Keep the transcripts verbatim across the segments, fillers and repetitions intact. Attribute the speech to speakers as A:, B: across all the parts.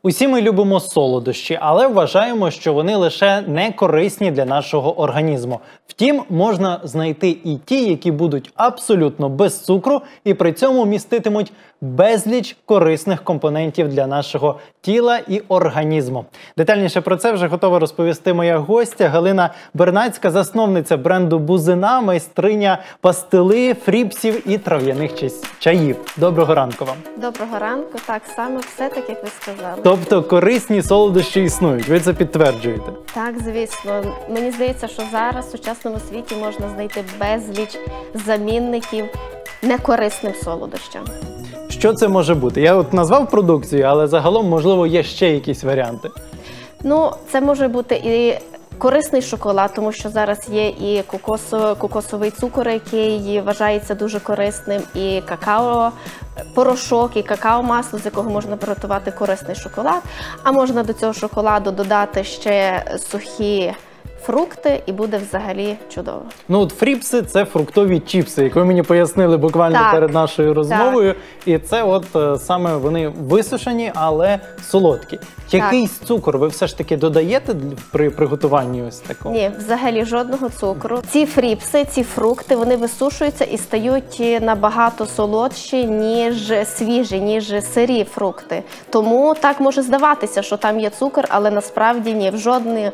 A: Усі ми любимо солодощі, але вважаємо, що вони лише не корисні для нашого організму. Втім, можна знайти і ті, які будуть абсолютно без цукру і при цьому міститимуть безліч корисних компонентів для нашого тіла і організму. Детальніше про це вже готова розповісти моя гостя Галина Бернацька, засновниця бренду «Бузина», майстриня пастили, фріпсів і трав'яних чаїв. Доброго ранку вам.
B: Доброго ранку. Так, саме все так, як ви сказали.
A: Тобто корисні солодощі існують, ви це підтверджуєте?
B: Так, звісно. Мені здається, що зараз в сучасному світі можна знайти безліч замінників некорисним солодощам.
A: Що це може бути? Я от назвав продукцію, але загалом, можливо, є ще якісь варіанти.
B: Ну, це може бути і корисний шоколад, тому що зараз є і кокосо, кокосовий цукор, який вважається дуже корисним, і какао, порошок, і какао-масло, з якого можна приготувати корисний шоколад. А можна до цього шоколаду додати ще сухі фрукти, і буде взагалі чудово.
A: Ну от фріпси – це фруктові чіпси, як ви мені пояснили буквально
B: так,
A: перед нашою розмовою.
B: Так.
A: І це от е, саме вони висушені, але солодкі. Якийсь цукор ви все ж таки додаєте при приготуванні ось такого?
B: Ні, взагалі жодного цукру. Ці фріпси, ці фрукти, вони висушуються і стають набагато солодші, ніж свіжі, ніж сирі фрукти. Тому так може здаватися, що там є цукор, але насправді ні, в жодний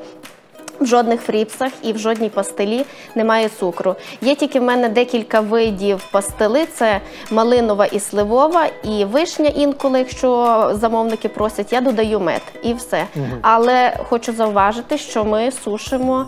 B: В жодних фріпсах і в жодній пастилі немає цукру. Є тільки в мене декілька видів пастили, це малинова і сливова, і вишня інколи, якщо замовники просять, я додаю мед і все. Угу. Але хочу зауважити, що ми сушимо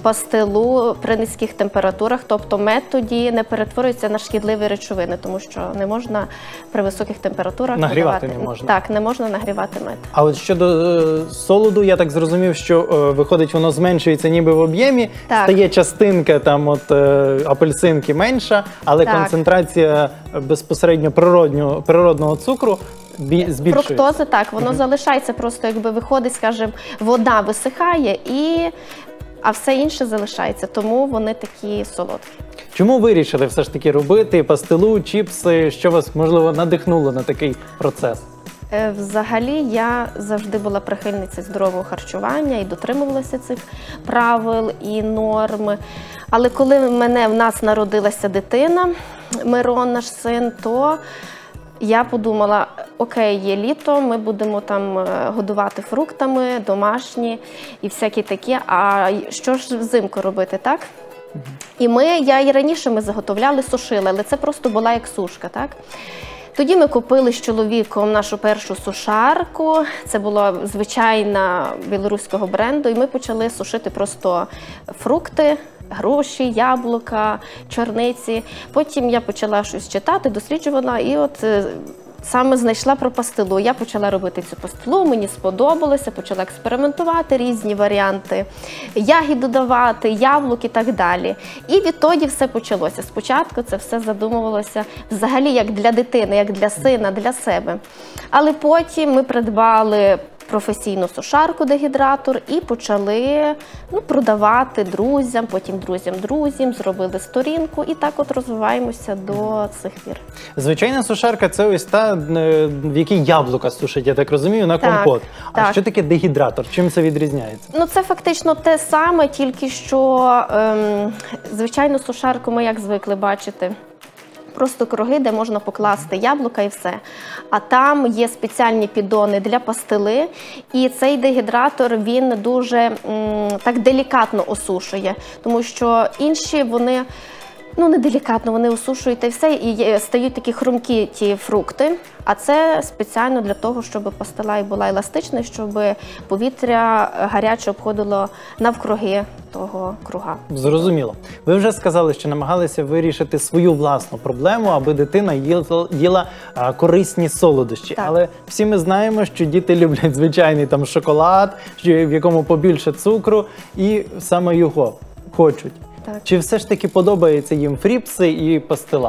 B: пастилу при низьких температурах, тобто мед тоді не перетворюється на шкідливі речовини, тому що не можна при високих температурах
A: нагрівати
B: нагрівати.
A: не можна.
B: Так, не можна нагрівати мед.
A: А от щодо е, солоду, я так зрозумів, що е, виходить воно зменшується ніби в об'ємі, стає частинка там от е, апельсинки менша, але так. концентрація безпосередньо природнього, природного цукру збільшується.
B: Фруктози, так, воно угу. залишається, просто якби виходить, скажімо, вода висихає, і, а все інше залишається, тому вони такі солодкі.
A: Чому вирішили все ж таки робити пастилу, чіпси, що вас, можливо, надихнуло на такий процес?
B: Взагалі, я завжди була прихильницею здорового харчування і дотримувалася цих правил і норм. Але коли мене, в нас народилася дитина, Мирон, наш син, то я подумала, окей, є літо, ми будемо там годувати фруктами, домашні і всякі такі, а що ж взимку робити, так? Угу. І ми, я і раніше ми заготовляли, сушили, але це просто була як сушка, так? Тоді ми купили з чоловіком нашу першу сушарку, це була звичайна білоруського бренду, і ми почали сушити просто фрукти, груші, яблука, чорниці. Потім я почала щось читати, досліджувала, і от саме знайшла про пастилу. Я почала робити цю пастилу, мені сподобалося, почала експериментувати, різні варіанти, ягід додавати, яблук і так далі. І відтоді все почалося. Спочатку це все задумувалося взагалі як для дитини, як для сина, для себе. Але потім ми придбали професійну сушарку-дегідратор і почали ну, продавати друзям, потім друзям-друзям, зробили сторінку і так от розвиваємося до цих пір.
A: Звичайна сушарка – це ось та, в якій яблука сушать, я так розумію, на компот. Так, а так. Що таке дегідратор? Чим це відрізняється?
B: Ну, це фактично те саме, тільки що ем, звичайну сушарку ми як звикли бачити. Просто круги, де можна покласти яблука і все. А там є спеціальні піддони для пастили, і цей дегідратор, він дуже м, так делікатно осушує, тому що інші, вони, ну не делікатно, вони осушують і все, і стають такі хрумкі ті фрукти, а це спеціально для того, щоб пастила і була еластична, щоб повітря гаряче обходило навкруги того круга.
A: Зрозуміло. Ви вже сказали, що намагалися вирішити свою власну проблему, аби дитина їла, їла а, корисні солодощі. Так. Але всі ми знаємо, що діти люблять звичайний там шоколад, в якому побільше цукру, і саме його хочуть. Так. Чи все ж таки подобається їм фріпси і пастила?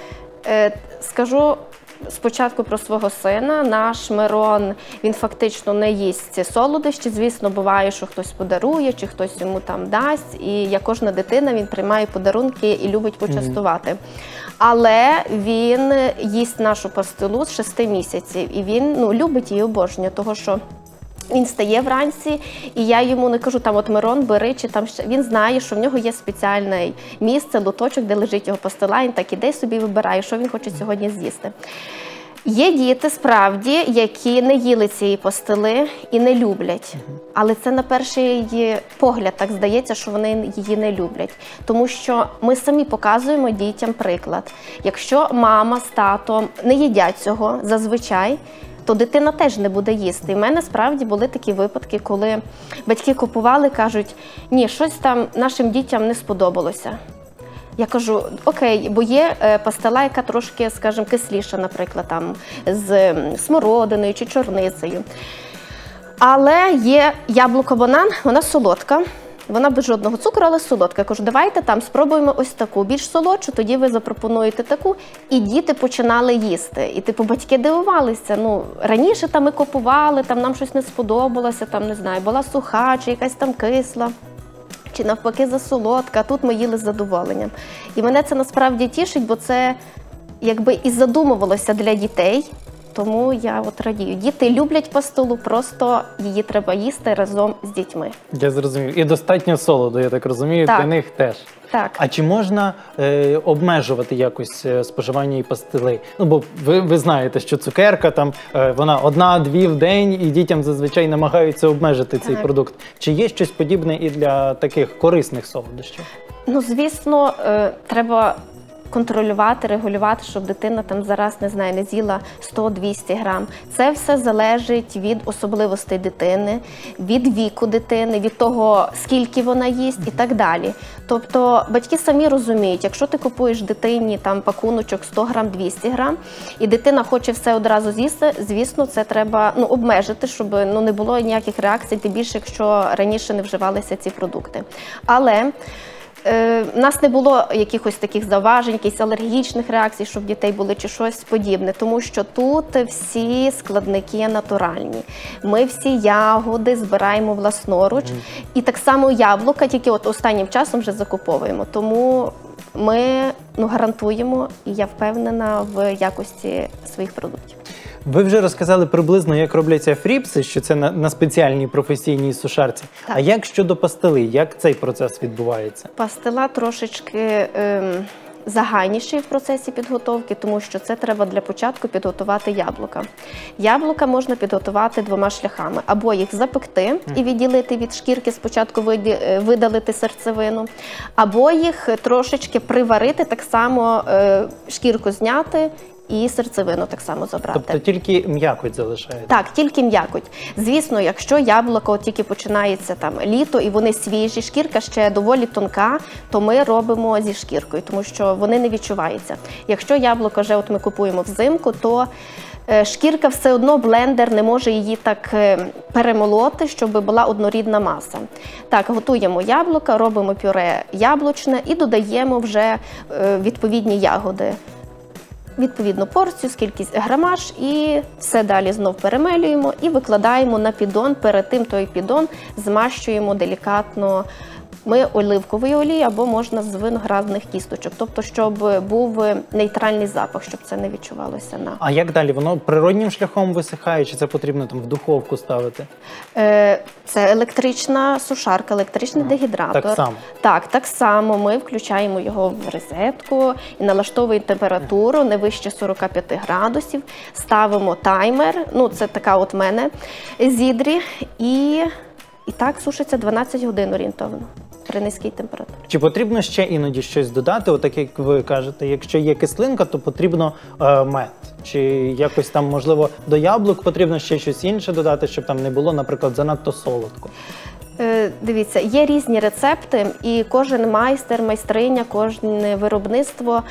B: Е, скажу спочатку про свого сина. Наш Мирон, він фактично не їсть солодощі. Звісно, буває, що хтось подарує, чи хтось йому там дасть. І як кожна дитина, він приймає подарунки і любить почастувати. Mm-hmm. Але він їсть нашу пастилу з шести місяців. І він ну, любить її, обожнює, того що Він стає вранці, і я йому не кажу, там, от Мирон, бери, чи там ще. Він знає, що в нього є спеціальне місце, лоточок, де лежить його пастила, він так іде собі вибирає, що він хоче сьогодні з'їсти. Є діти, справді, які не їли цієї пастили і не люблять. Але це на перший погляд так здається, що вони її не люблять. Тому що ми самі показуємо дітям приклад. Якщо мама з татом не їдять цього зазвичай, то дитина теж не буде їсти. І в мене справді були такі випадки, коли батьки купували, кажуть, ні, щось там нашим дітям не сподобалося. Я кажу, окей, бо є пастила, яка трошки, скажімо, кисліша, наприклад, там, з смородиною чи чорницею. Але є яблуко-банан, вона солодка, вона без жодного цукру, але солодка. Я кажу, давайте там спробуємо ось таку, більш солодшу, тоді ви запропонуєте таку. І діти починали їсти. І типу батьки дивувалися, ну, раніше там ми купували, там нам щось не сподобалося, там, не знаю, була суха чи якась там кисла. Чи навпаки засолодка, а тут ми їли з задоволенням. І мене це насправді тішить, бо це якби і задумувалося для дітей, тому я от радію. Діти люблять пастилу, просто її треба їсти разом з дітьми.
A: Я зрозумів. І достатньо солоду, я так розумію,
B: так.
A: для них теж.
B: Так.
A: А чи можна е, обмежувати якось е, споживання і пастили? Ну, бо ви, ви знаєте, що цукерка, там, е, вона одна-дві в день, і дітям зазвичай намагаються обмежити
B: так.
A: цей продукт. Чи є щось подібне і для таких корисних солодощів?
B: Ну, звісно, е, треба контролювати, регулювати, щоб дитина там зараз, не знаю, не з'їла сто-двісті грам. Це все залежить від особливостей дитини, від віку дитини, від того, скільки вона їсть і так далі. Тобто батьки самі розуміють, якщо ти купуєш дитині там пакуночок сто грам, двісті грам, і дитина хоче все одразу з'їсти, звісно, це треба ну, обмежити, щоб ну, не було ніяких реакцій, тим більше, якщо раніше не вживалися ці продукти. Але у нас не було якихось таких зауважень, якихось алергічних реакцій, щоб в дітей були чи щось подібне, тому що тут всі складники натуральні. Ми всі ягоди збираємо власноруч, mm. і так само яблука, тільки от останнім часом вже закуповуємо. Тому ми ну, гарантуємо, і я впевнена в якості своїх продуктів.
A: Ви вже розказали приблизно, як робляться фріпси, що це на, на спеціальній професійній сушарці. Так. А як щодо пастили? Як цей процес відбувається?
B: Пастила трошечки ем, загальніший в процесі підготовки, тому що це треба для початку підготувати яблука. Яблука можна підготувати двома шляхами. Або їх запекти і відділити від шкірки, спочатку видалити серцевину, або їх трошечки приварити, так само е, шкірку зняти, і серцевину так само забрати.
A: Тобто тільки м'якоть залишається?
B: Так, тільки м'якоть. Звісно, якщо яблуко тільки починається там літо і вони свіжі, шкірка ще доволі тонка, то ми робимо зі шкіркою, тому що вони не відчуваються. Якщо яблуко вже от ми купуємо взимку, то шкірка все одно, блендер не може її так перемолоти, щоб була однорідна маса. Так, готуємо яблука, робимо пюре яблучне і додаємо вже відповідні ягоди. Відповідну порцію, скільки грамаж, і все далі знов перемелюємо і викладаємо на піддон. Перед тим той піддон змащуємо делікатно ми оливковою олією або можна з виноградних кісточок. Тобто, щоб був нейтральний запах, щоб це не відчувалося. на.
A: А як далі? Воно природнім шляхом висихає, чи це потрібно там в духовку ставити?
B: Е, це електрична сушарка, електричний ага, дегідратор.
A: Так само?
B: Так, так само. Ми включаємо його в розетку і налаштовуємо температуру не вище сорока п'яти градусів. Ставимо таймер, ну це така от в мене зідрі, і, і так сушиться дванадцять годин орієнтовно при низькій температурі.
A: Чи потрібно ще іноді щось додати? Отак, як ви кажете, якщо є кислинка, то потрібно е, мед. Чи якось там, можливо, до яблук потрібно ще щось інше додати, щоб там не було, наприклад, занадто солодко?
B: Е, дивіться, є різні рецепти, і кожен майстер, майстриня, кожне виробництво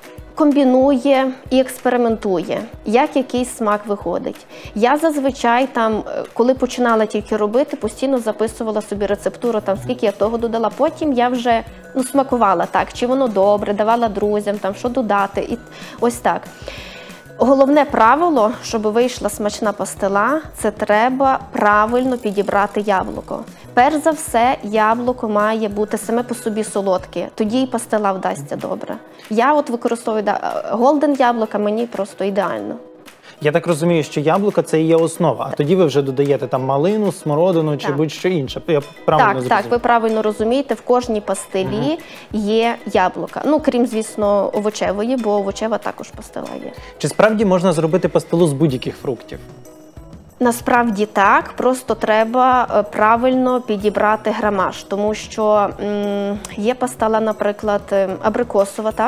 B: комбінує і експериментує, як якийсь смак виходить. Я зазвичай там, коли починала тільки робити, постійно записувала собі рецептуру, там скільки я того додала. Потім я вже ну, смакувала так, чи воно добре, давала друзям, там що додати, і ось так. Головне правило, щоб вийшла смачна пастила, це треба правильно підібрати яблуко. Перш за все, яблуко має бути саме по собі солодке, тоді і пастила вдасться добре. Я от використовую голден яблука, мені просто ідеально.
A: Я так розумію, що яблука – це і є основа, а тоді ви вже додаєте там малину, смородину чи
B: Так.
A: будь-що інше. Я правильно
B: Так,
A: зрозумів?
B: так, ви правильно розумієте, в кожній пастилі є яблука. Ну, крім, звісно, овочевої, бо овочева також пастила є.
A: Чи справді можна зробити пастилу з будь-яких фруктів?
B: Насправді так, просто треба е, правильно підібрати грамаж, тому що м, є пастила, наприклад, е, абрикосова, так?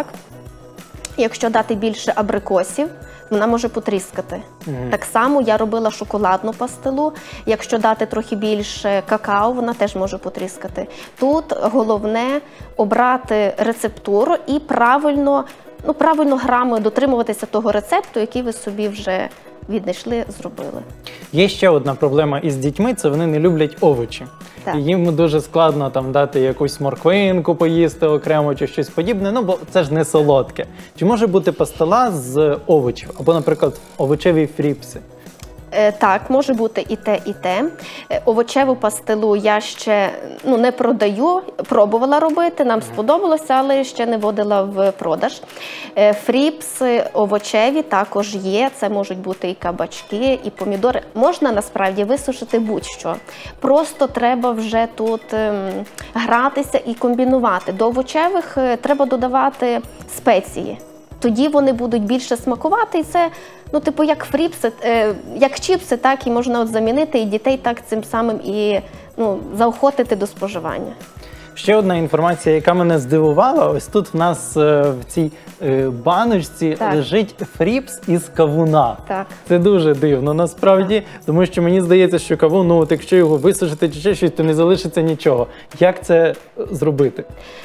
B: Якщо дати більше абрикосів, вона може потріскати.
A: Мгм.
B: Так само я робила шоколадну пастилу. Якщо дати трохи більше какао, вона теж може потріскати. Тут головне обрати рецептуру і правильно, ну, правильно грами дотримуватися того рецепту, який ви собі вже віднайшли, зробили.
A: Є ще одна проблема із дітьми – це вони не люблять овочі.
B: Так.
A: І їм дуже складно там дати якусь морквинку поїсти окремо чи щось подібне, ну бо це ж не солодке. Чи може бути пастила з овочів? Або, наприклад, овочеві фріпси?
B: Е, Так, може бути і те, і те. Е, Овочеву пастилу я ще ну, не продаю, пробувала робити, нам сподобалося, але ще не вводила в продаж. Е, Фріпси овочеві також є, це можуть бути і кабачки, і помідори. Можна насправді висушити будь-що. Просто треба вже тут ем, гратися і комбінувати. До овочевих е, треба додавати спеції. Тоді вони будуть більше смакувати, і це, ну, типу, як фріпси, е, як чіпси, так і можна от замінити і дітей так цим самим і ну, заохотити до споживання.
A: Ще одна інформація, яка мене здивувала, ось тут в нас е, в цій е, баночці
B: Так.
A: лежить фріпс із кавуна.
B: Так.
A: Це дуже дивно, насправді, тому що мені здається, що кавун, ну, от якщо його висушити чи ще щось, то не залишиться нічого. Як це зробити?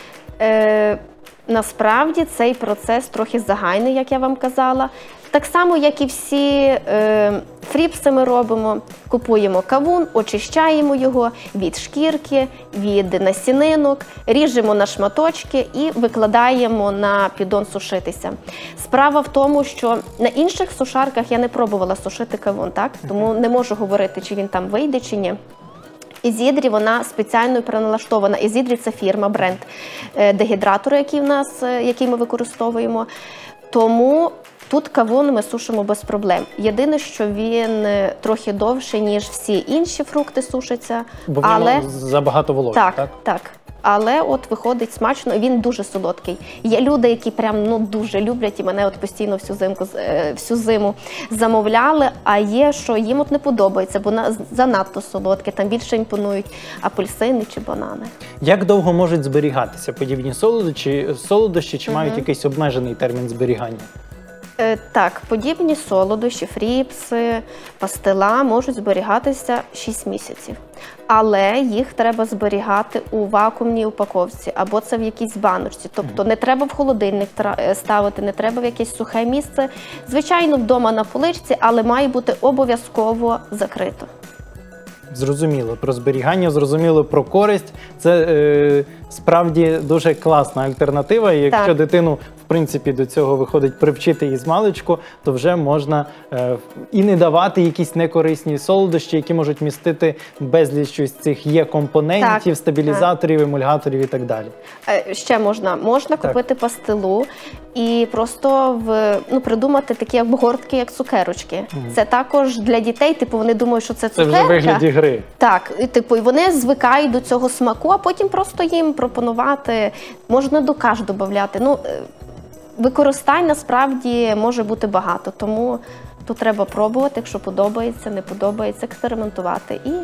B: Е, насправді цей процес трохи загальний, як я вам казала. Так само, як і всі е, фріпси ми робимо, купуємо кавун, очищаємо його від шкірки, від насінинок, ріжемо на шматочки і викладаємо на піддон сушитися. Справа в тому, що на інших сушарках я не пробувала сушити кавун, так? Тому не можу говорити, чи він там вийде, чи ні. Ізідрі, вона спеціально переналаштована. Ізідрі – це фірма, бренд е, дегідратору, який в нас, е, який ми використовуємо. Тому тут кавун ми сушимо без проблем. Єдине, що він е, трохи довше, ніж всі інші фрукти сушаться.
A: Бо в ньому
B: але
A: забагато вологи,
B: так,
A: так?
B: так. Але от виходить смачно, і він дуже солодкий. Є люди, які прям ну дуже люблять і мене от постійно всю зимку е, всю зиму замовляли. А є, що їм от не подобається, бо на занадто солодке. Там більше імпонують апельсини чи банани.
A: Як довго можуть зберігатися подібні солодощі, солодощі чи
B: Мгм.
A: мають якийсь обмежений термін зберігання?
B: Е, Так, подібні солодощі, фріпси, пастила можуть зберігатися шість місяців. Але їх треба зберігати у вакуумній упаковці або це в якійсь баночці. Тобто не треба в холодильник тра- е, ставити, не треба в якесь сухе місце. Звичайно, вдома на поличці, але має бути обов'язково закрито.
A: Зрозуміло про зберігання, зрозуміло про користь. Це е, справді дуже класна альтернатива. І якщо
B: Так.
A: дитину, в принципі, до цього виходить привчити із маличку, то вже можна е, і не давати якісь некорисні солодощі, які можуть містити безліч ось цих є компонентів,
B: Так,
A: стабілізаторів, емульгаторів і так далі.
B: Е, Ще можна, можна
A: Так.
B: купити пастилу і просто в, ну, придумати такі обгортки, як цукерочки. Це також для дітей, типу вони думають, що це
A: Це
B: цукерка.
A: вже в вигляді гри.
B: Так, і типу, і вони звикають до цього смаку, а потім просто їм пропонувати, можна до каш додати. Ну, е, використань насправді може бути багато, тому тут треба пробувати, якщо подобається, не подобається, експериментувати і,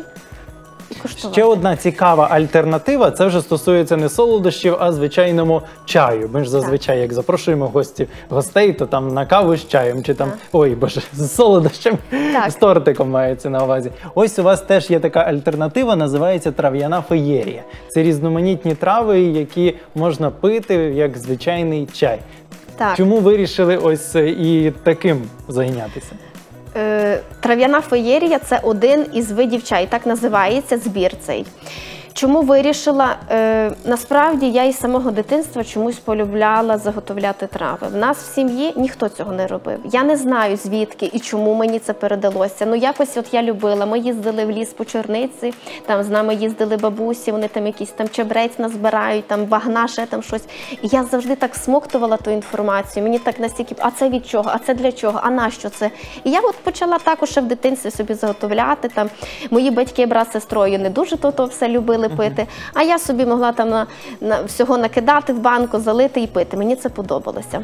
B: і коштувати.
A: Ще одна цікава альтернатива, це вже стосується не солодощів, а звичайному чаю. Ми ж зазвичай, як запрошуємо гостів, гостей, то там на каву з чаєм, чи там,
B: Так.
A: ой, боже, з солодощем,
B: Так.
A: з тортиком мається на увазі. Ось у вас теж є така альтернатива, називається трав'яна феєрія. Це різноманітні трави, які можна пити як звичайний чай.
B: Так.
A: Чому вирішили ось і таким зайнятися?
B: Е, Трав'яна феєрія – це один із видів чаю, так називається збір цей. Чому вирішила? Е, насправді я із самого дитинства чомусь полюбляла заготовляти трави. В нас в сім'ї ніхто цього не робив. Я не знаю звідки і чому мені це передалося. Ну якось от я любила. Ми їздили в ліс по чорниці, там з нами їздили бабусі, вони там якийсь там чебрець назбирають, там багна, ще там щось. І я завжди так смоктувала ту інформацію. Мені так настільки, а це від чого, а це для чого, а нащо це? І я от почала також ще в дитинстві собі заготовляти. Там мої батьки, брат з сестрою не дуже то, то все любили пити, а я собі могла там на, на всього накидати в банку, залити і пити. Мені це подобалося.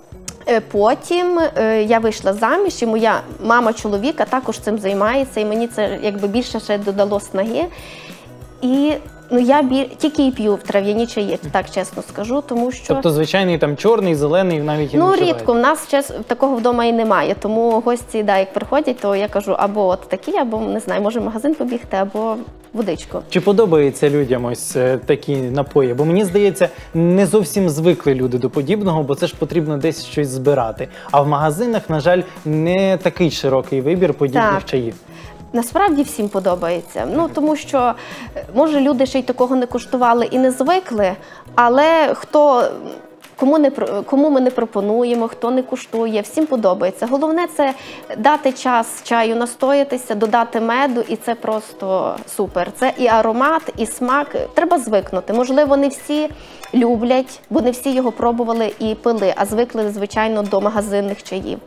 B: Потім е, я вийшла заміж, і моя мама чоловіка також цим займається, і мені це якби більше ще додало снаги. І ну, я бі... тільки і п'ю в трав'яні чаї, так чесно скажу, тому що...
A: Тобто звичайний там чорний, зелений, навіть і не
B: Ну,
A: вживаєте?
B: рідко, в нас час, такого вдома і немає, тому гості, да, як приходять, то я кажу, або от такі, або, не знаю, може в магазин побігти, або водичку.
A: Чи подобається людям ось е, такі напої? Бо мені здається, не зовсім звикли люди до подібного, бо це ж потрібно десь щось збирати. А в магазинах, на жаль, не такий широкий вибір подібних
B: Так.
A: чаїв.
B: Насправді всім подобається. Ну, тому що, може, люди ще й такого не куштували і не звикли, але хто... Кому, не, кому ми не пропонуємо, хто не куштує, всім подобається. Головне – це дати час чаю настоятися, додати меду, і це просто супер. Це і аромат, і смак. Треба звикнути. Можливо, не всі люблять, бо не всі його пробували і пили, а звикли, звичайно, до магазинних чаїв.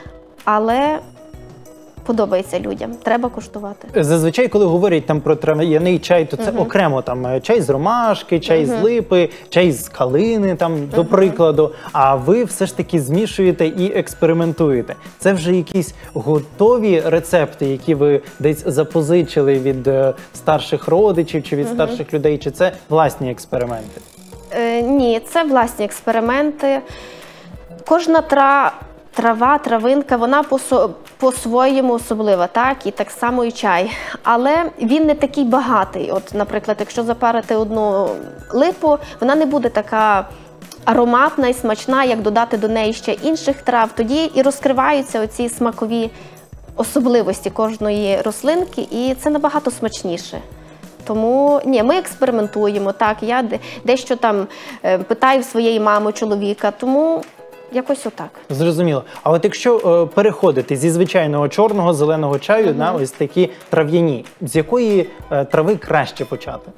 B: Але подобається людям, треба куштувати.
A: Зазвичай, коли говорять там про трав'яний чай, то це uh-huh. окремо там чай з ромашки, чай uh-huh. з липи, чай з калини, там, uh-huh. до прикладу. А ви все ж таки змішуєте і експериментуєте. Це вже якісь готові рецепти, які ви десь запозичили від е, старших родичів чи від uh-huh. старших людей, чи це власні експерименти?
B: Е, ні, це власні експерименти. Кожна тра... Трава, травинка, вона по-своєму особлива, так, і так само і чай. Але він не такий багатий. От, наприклад, якщо запарити одну липу, вона не буде така ароматна і смачна, як додати до неї ще інших трав. Тоді і розкриваються оці смакові особливості кожної рослинки, і це набагато смачніше. Тому, ні, ми експериментуємо, так, я дещо там питаю своєї мами, чоловіка, тому... Якось отак.
A: Зрозуміло. А от якщо е, переходити зі звичайного чорного, зеленого чаю uh-huh. на ось такі трав'яні, з якої е, трави краще почати?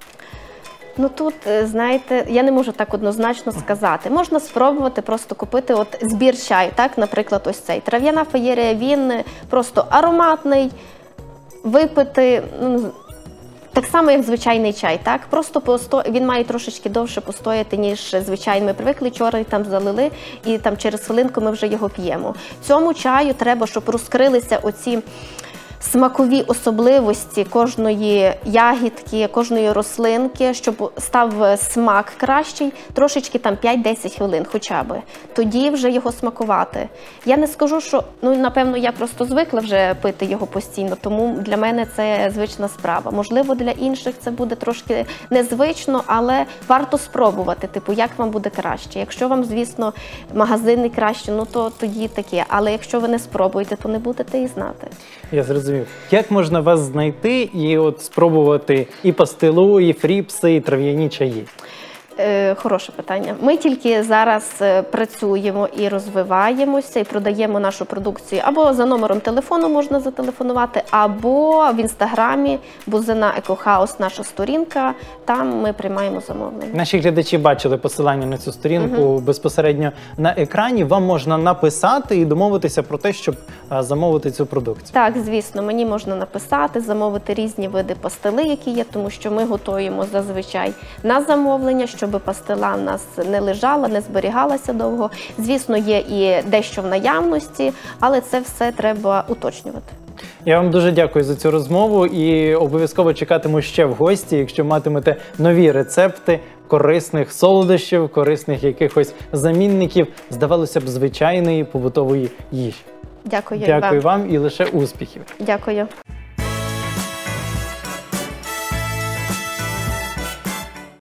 B: Ну тут, знаєте, я не можу так однозначно сказати. Можна спробувати просто купити от збір чаю, так, наприклад, ось цей. Трав'яна феєрія, він просто ароматний, випити... Ну, так само, як звичайний чай, так? Просто посто... він має трошечки довше постояти, ніж звичайний. Ми привикли, чорний там залили, і там через хвилинку ми вже його п'ємо. Цьому чаю треба, щоб розкрилися оці смакові особливості кожної ягідки, кожної рослинки, щоб став смак кращий, трошечки там п'ять-десять хвилин хоча б. Тоді вже його смакувати. Я не скажу, що, ну, напевно, я просто звикла вже пити його постійно, тому для мене це звична справа. Можливо, для інших це буде трошки незвично, але варто спробувати, типу, як вам буде краще. Якщо вам, звісно, магазинний краще, ну, то тоді таке. Але якщо ви не спробуєте, то не будете і знати.
A: Я зрозумів. Як можна вас знайти і от спробувати і пастилу, і фріпси, і трав'яні чаї?
B: Е, хороше питання. Ми тільки зараз працюємо і розвиваємося, і продаємо нашу продукцію. Або за номером телефону можна зателефонувати, або в інстаграмі Бузина Екохаус, наша сторінка, там ми приймаємо замовлення.
A: Наші глядачі бачили посилання на цю сторінку угу. безпосередньо на екрані. Вам можна написати і домовитися про те, щоб замовити цю продукцію.
B: Так, звісно, мені можна написати, замовити різні види пастили, які є, тому що ми готуємо зазвичай на замовлення, щоб пастила в нас не лежала, не зберігалася довго. Звісно, є і дещо в наявності, але це все треба уточнювати.
A: Я вам дуже дякую за цю розмову і обов'язково чекатиму ще в гості, якщо матимете нові рецепти корисних солодощів, корисних якихось замінників, здавалося б, звичайної побутової їжі.
B: Дякую,
A: Дякую
B: вам.
A: вам і лише успіхів.
B: Дякую.